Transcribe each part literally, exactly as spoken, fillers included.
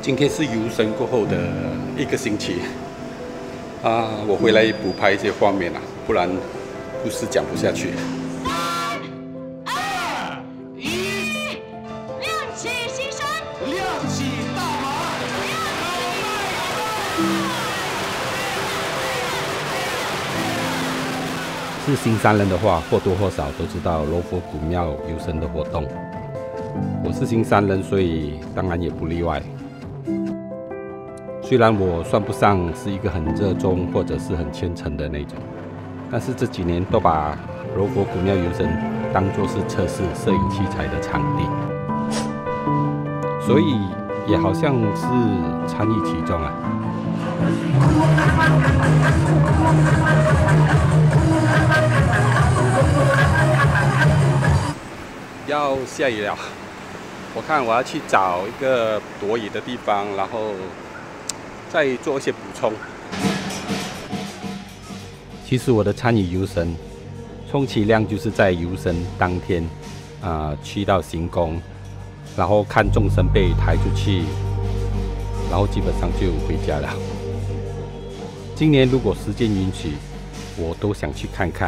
今天是游神过后的一个星期啊，我回来补拍一些画面啊，不然故事讲不下去。 三、二、一，亮起新生，亮起大马， 是新山人的话，或多或少都知道柔佛古庙游神的活动。我是新山人，所以当然也不例外。虽然我算不上是一个很热衷或者是很虔诚的那种，但是这几年都把柔佛古庙游神当作是测试摄影器材的场地，所以也好像是参与其中啊。 要下雨了，我看我要去找一个躲雨的地方，然后再做一些补充。 其实我的参与游神，充其量就是在游神当天，啊、呃，去到行宫，然后看众生被抬出去，然后基本上就回家了。今年如果时间允许，我都想去看看。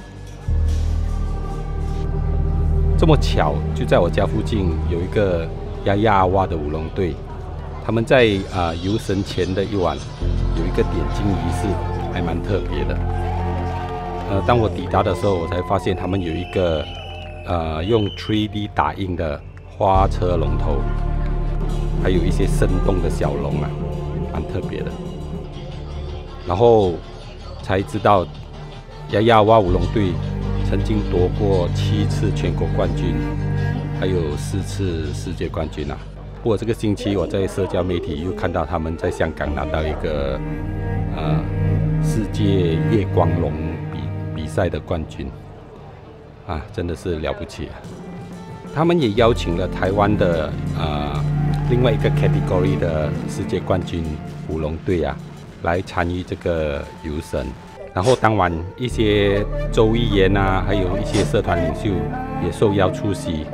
这么巧，就在我家附近有一个丫丫阿哇的舞龙队，他们在啊、呃、游神前的一晚有一个点睛仪式，还蛮特别的。呃，当我抵达的时候，我才发现他们有一个呃用 三 D 打印的花车龙头，还有一些生动的小龙啊，蛮特别的。然后才知道丫丫阿哇舞龙队曾经夺过七次全国冠军，还有四次世界冠军啊！不过这个星期我在社交媒体又看到他们在香港拿到一个呃世界夜光龙比比赛的冠军啊，真的是了不起啊！他们也邀请了台湾的呃另外一个 category 的世界冠军舞龙队啊，来参与这个游神。然后当晚一些州议员啊，还有一些社团领袖也受邀出席，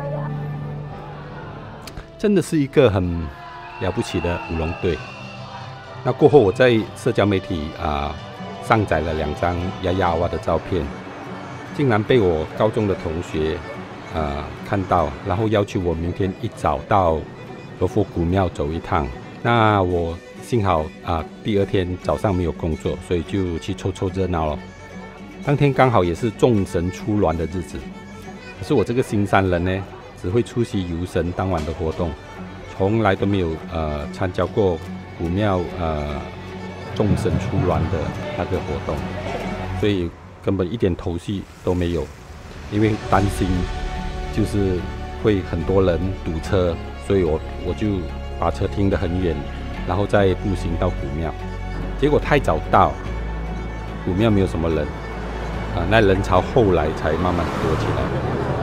真的是一个很了不起的舞龙队。那过后我在社交媒体啊、呃、上载了两张丫丫阿哇的照片，竟然被我高中的同学呃看到，然后要求我明天一早到柔佛古庙走一趟。那我幸好啊、呃，第二天早上没有工作，所以就去凑凑热闹了。当天刚好也是众神出銮的日子，可是我这个新山人呢，只会出席游神当晚的活动，从来都没有呃参加过古庙呃众神出銮的那个活动，所以根本一点头绪都没有，因为担心就是会很多人堵车，所以我我就把车停得很远。然后再步行到古庙，结果太早到，古庙没有什么人，啊，那人潮后来才慢慢多起来。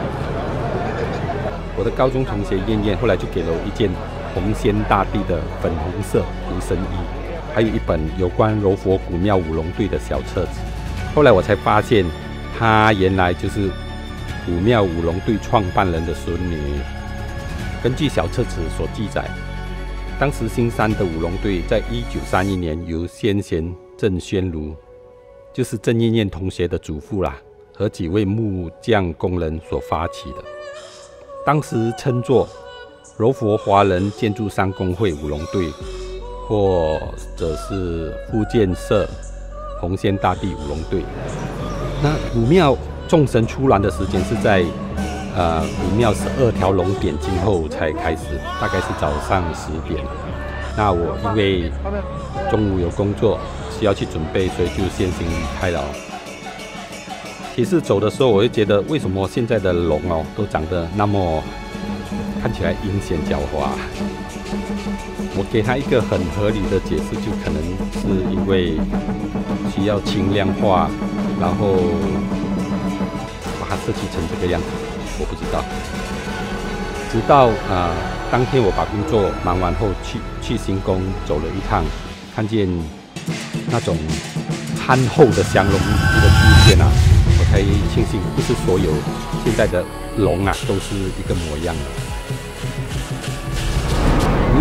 我的高中同学燕燕后来就给了我一件红仙大帝的粉红色游神衣，还有一本有关柔佛古庙舞龙队的小册子。后来我才发现，她原来就是古庙舞龙队创办人的孙女。根据小册子所记载，当时新山的舞龙队在一九三一年由先贤郑宣如，就是郑燕燕同学的祖父啦，和几位木匠工人所发起的。当时称作柔佛华人建筑商工会舞龙队，或者是福建社红仙大帝舞龙队。那古庙众神出銮的时间是在呃，古庙十二条龙点睛后才开始，大概是早上十点。那我因为中午有工作需要去准备，所以就先行离开了。其实走的时候，我就觉得为什么现在的龙哦都长得那么看起来阴险狡猾？我给他一个很合理的解释，就可能是因为需要轻量化，然后把它设计成这个样子。我不知道，直到啊、呃、当天我把工作忙完后去去行宫走了一趟，看见那种憨厚的降龙的出现啊，我才庆幸不是所有现在的龙啊都是一个模样的。游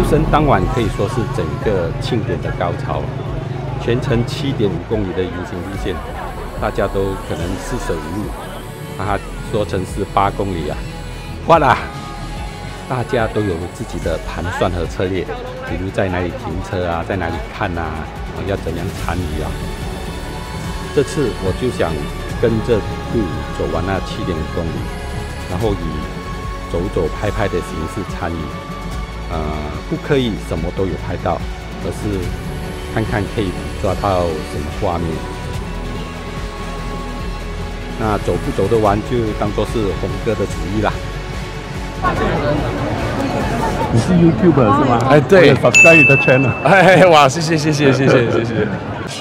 神当晚可以说是整个庆典的高潮，全程七点五公里的游行路线，大家都可能四舍五入，把它说成是八公里啊！哇啦！大家都有自己的盘算和策略，比如在哪里停车啊，在哪里看啊，要怎样参与啊。这次我就想跟着队伍走完那七点五公里，然后以走走拍拍的形式参与。呃，不刻意什么都有拍到，而是看看可以抓到什么画面。那走不走得完，就当作是红哥的主意啦。你是 YouTuber 是吗？ 哎，对 ，subscribe 你的 channel。 哎，哇，谢谢谢谢谢谢谢谢。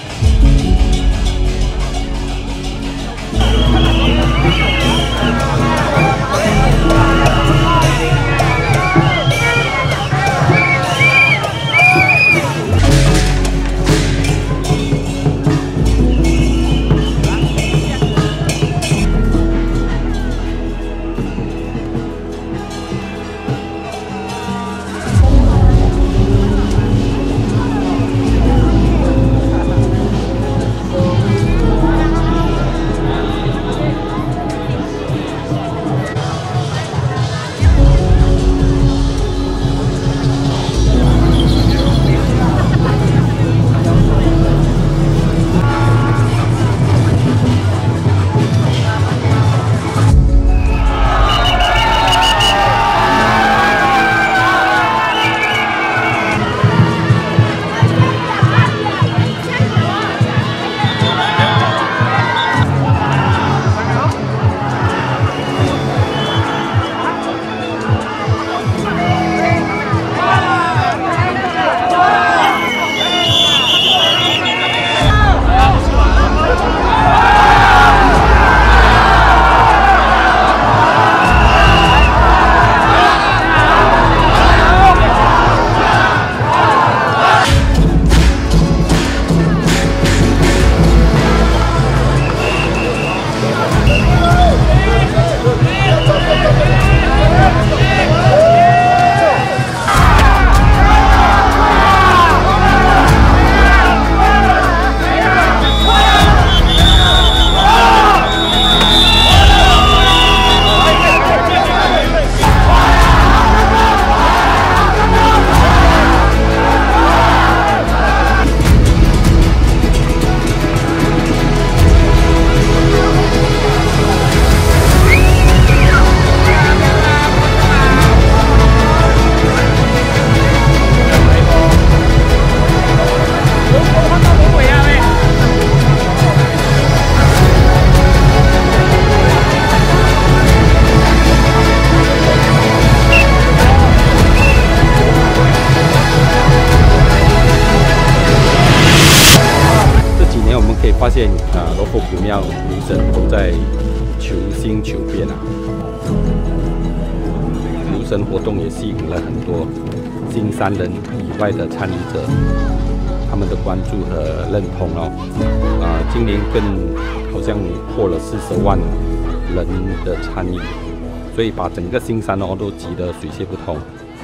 发现啊，罗浮古庙女神都在求新求变啊。游神活动也吸引了很多新山人以外的参与者，他们的关注和认同哦。啊，今年更好像破了四十万人的参与，所以把整个新山哦都挤得水泄不通。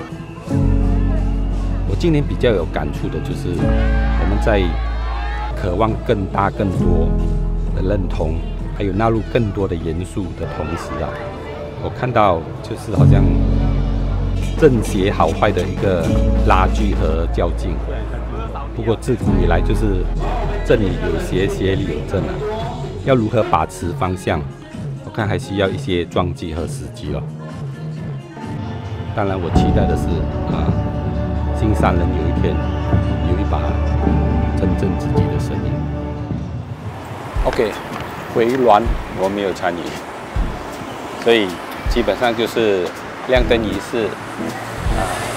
我今年比较有感触的就是我们在渴望更大、更多的认同，还有纳入更多的元素的同时啊，我看到就是好像正邪好坏的一个拉锯和较劲。不过自古以来就是正里有邪，邪里有正啊，要如何把持方向，我看还需要一些撞击和时机了。当然，我期待的是啊，新山人有一天有一把真正自己的声音。OK， 回銮我没有参与，所以基本上就是亮灯仪式啊。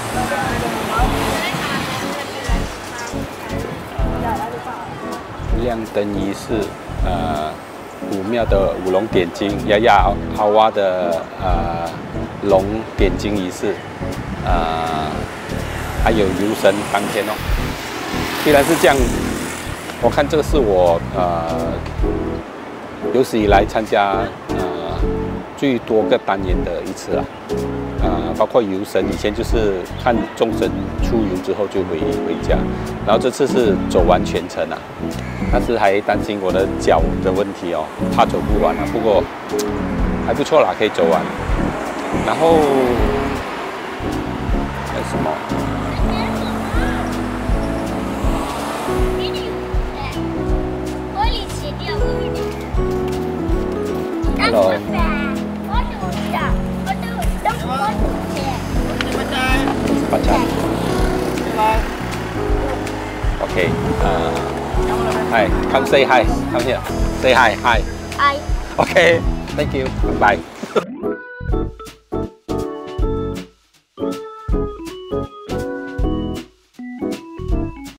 亮灯仪式，呃，古庙的五龙点睛，雅雅阿哇的呃龙点睛仪式，呃，还有游神当天哦。虽然是这样，我看这个是我呃有史以来参加呃最多个单元的一次啊，呃， 包括游神，以前就是看众神出游之后就回回家，然后这次是走完全程啊，但是还担心我的脚的问题哦，怕走不完啊。不过还不错啦，可以走完。然后还有什么？ Hello. Pacar. Okay. Uh, hi. Come say hi. Come here. Say hi. Hi. Hi. Okay. Thank you. Bye.